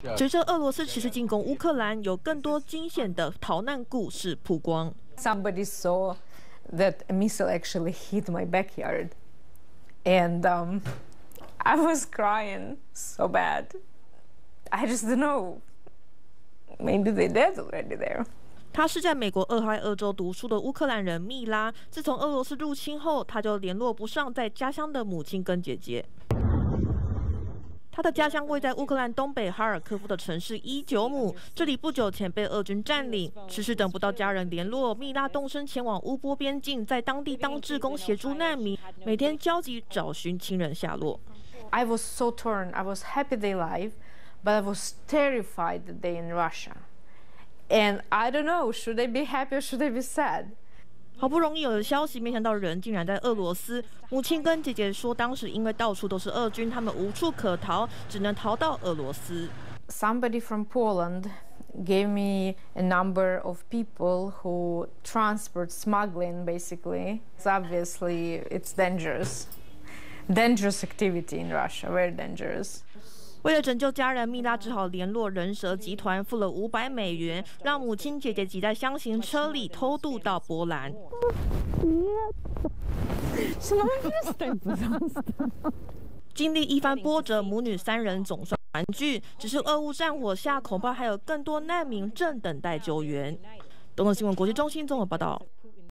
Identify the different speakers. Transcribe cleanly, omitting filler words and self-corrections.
Speaker 1: 随着俄罗斯持续进攻乌克兰，有更多惊险的逃难故事曝光。
Speaker 2: Somebody saw that a missile actually hit my backyard, and I was crying so bad. I just don't know. Maybe they're dead already there.
Speaker 1: 他是在美国俄亥俄州读书的乌克兰人蜜拉。自从俄罗斯入侵后，他就联络不上在家乡的母亲跟姐姐。他的家乡位在乌克兰东北哈尔科夫的城市伊久姆，这里不久前被俄军占领，迟迟等不到家人联络，蜜拉动身前往乌波边境，在当地当志工协助难民，每天焦急找寻亲人下落。
Speaker 2: I was so torn. I was happy they're alive, but I was terrified that they're in Russia. And I don't know, should I be happy or should I be sad?
Speaker 1: 好不容易有了消息，没想到人竟然在俄罗斯。母亲跟姐姐说，当时因为到处都是俄军，他们无处可逃，只能逃到俄罗斯。
Speaker 2: Somebody from Poland gave me a number of people who transport smuggling, basically. It's obviously, it's dangerous. Dangerous activity in Russia, very dangerous.
Speaker 1: 为了拯救家人，蜜拉只好联络人蛇集团，付了$500，让母亲姐姐挤在箱型车里偷渡到波兰。经历一番波折，母女3人总算团聚。只是俄乌战火下，恐怕还有更多难民正等待救援。东森新闻国际中心综合报道。